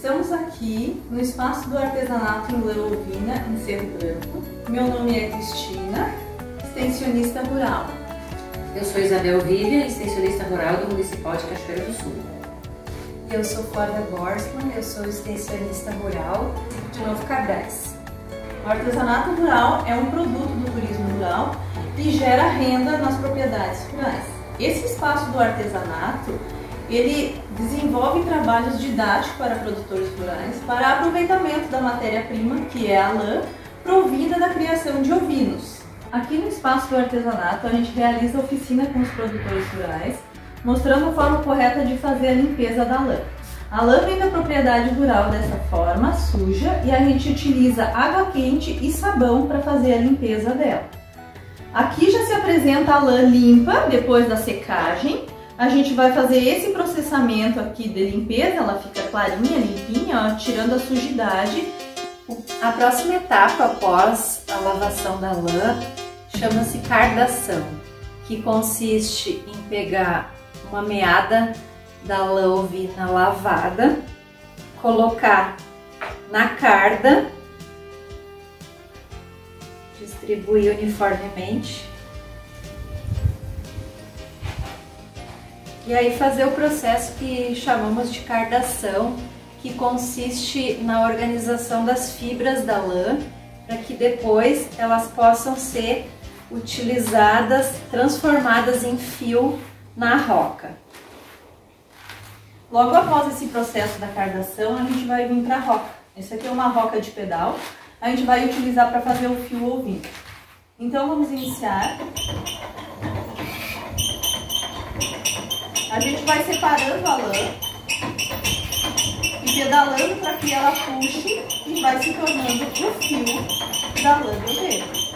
Estamos aqui no espaço do artesanato em lã ovina, em Cerro Branco. Meu nome é Cristina, extensionista rural. Eu sou Isabel Vivian, extensionista rural do Municipal de Cachoeira do Sul. Eu sou Flávia Borsman, eu sou extensionista rural de Novo Cabrais. O artesanato rural é um produto do turismo rural e gera renda nas propriedades rurais. Esse espaço do artesanato, ele desenvolve trabalhos didáticos para produtores rurais para aproveitamento da matéria-prima, que é a lã, provida da criação de ovinos. Aqui no espaço do artesanato, a gente realiza oficina com os produtores rurais, mostrando a forma correta de fazer a limpeza da lã. A lã vem da propriedade rural dessa forma, suja, e a gente utiliza água quente e sabão para fazer a limpeza dela. Aqui já se apresenta a lã limpa, depois da secagem. A gente vai fazer esse processamento aqui de limpeza, ela fica clarinha, limpinha, ó, tirando a sujidade. A próxima etapa após a lavação da lã chama-se cardação, que consiste em pegar uma meada da lã ovina lavada, colocar na carda, distribuir uniformemente e aí fazer o processo que chamamos de cardação, que consiste na organização das fibras da lã para que depois elas possam ser utilizadas, transformadas em fio na roca. Logo após esse processo da cardação, a gente vai vir para a roca. Essa aqui é uma roca de pedal, a gente vai utilizar para fazer o fio ovino. Então vamos iniciar. A gente vai separando a lã e pedalando para que ela puxe e vai se tornando o fio da lã do dedo.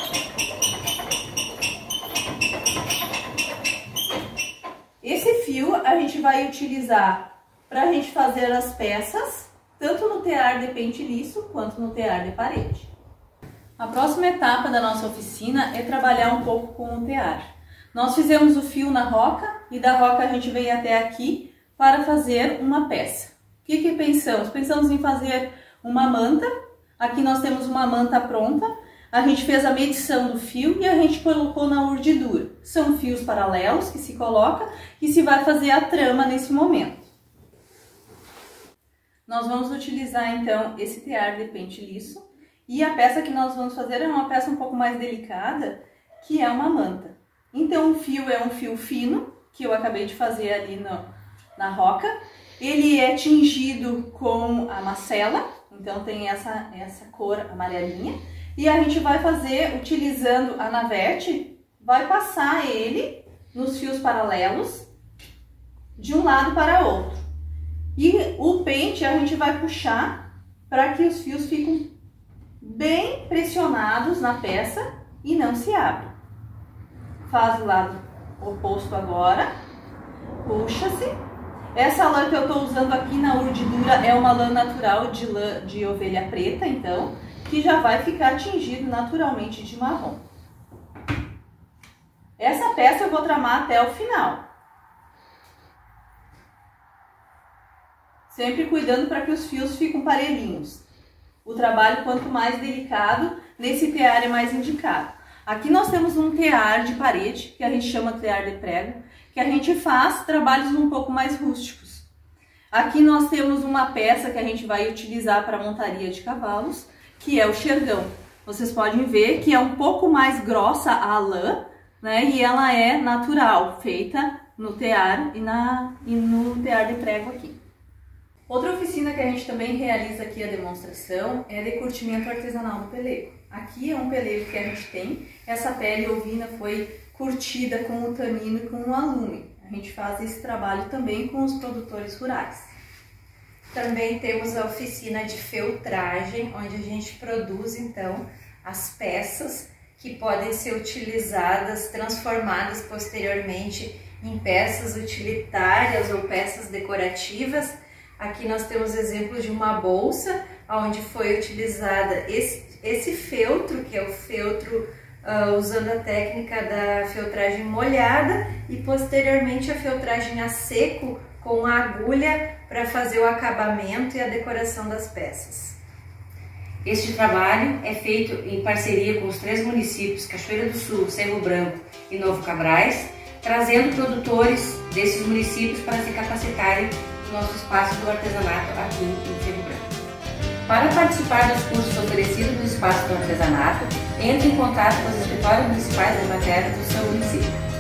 Esse fio a gente vai utilizar para a gente fazer as peças, tanto no tear de pente liso quanto no tear de parede. A próxima etapa da nossa oficina é trabalhar um pouco com o tear. Nós fizemos o fio na roca e da roca a gente veio até aqui para fazer uma peça. O que pensamos? Pensamos em fazer uma manta. Aqui nós temos uma manta pronta. A gente fez a medição do fio e a gente colocou na urdidura. São fios paralelos que se coloca e se vai fazer a trama nesse momento. Nós vamos utilizar então esse tear de pente liso e a peça que nós vamos fazer é uma peça um pouco mais delicada, que é uma manta. Então o fio é um fio fino, que eu acabei de fazer ali na roca. Ele é tingido com a macela, então tem essa cor amarelinha. E a gente vai fazer, utilizando a navete, vai passar ele nos fios paralelos, de um lado para outro. E o pente a gente vai puxar para que os fios fiquem bem pressionados na peça e não se abram. Faz o lado oposto agora, puxa-se. Essa lã que eu estou usando aqui na urdidura é uma lã natural de lã de ovelha preta, então, que já vai ficar tingido naturalmente de marrom. Essa peça eu vou tramar até o final. Sempre cuidando para que os fios fiquem parelhinhos. O trabalho, quanto mais delicado, nesse tear é mais indicado. Aqui nós temos um tear de parede, que a gente chama tear de prego, que a gente faz trabalhos um pouco mais rústicos. Aqui nós temos uma peça que a gente vai utilizar para montaria de cavalos, que é o xergão. Vocês podem ver que é um pouco mais grossa a lã, né? E ela é natural, feita no tear e no tear de prego aqui. Outra oficina que a gente também realiza aqui a demonstração é de curtimento artesanal do pelego. Aqui é um pelego que a gente tem, essa pele ovina foi curtida com o tanino e com o alume. A gente faz esse trabalho também com os produtores rurais. Também temos a oficina de feltragem, onde a gente produz então as peças que podem ser utilizadas, transformadas posteriormente em peças utilitárias ou peças decorativas. Aqui nós temos exemplos de uma bolsa, onde foi utilizada esse feltro, que é o feltro usando a técnica da feltragem molhada e posteriormente a feltragem a seco com a agulha para fazer o acabamento e a decoração das peças. Este trabalho é feito em parceria com os 3 municípios, Cachoeira do Sul, Cerro Branco e Novo Cabrais, trazendo produtores desses municípios para se capacitarem no nosso espaço do artesanato aqui em Cerro Branco. Para participar dos cursos oferecidos no espaço do artesanato, entre em contato com os escritórios municipais da matéria do seu município.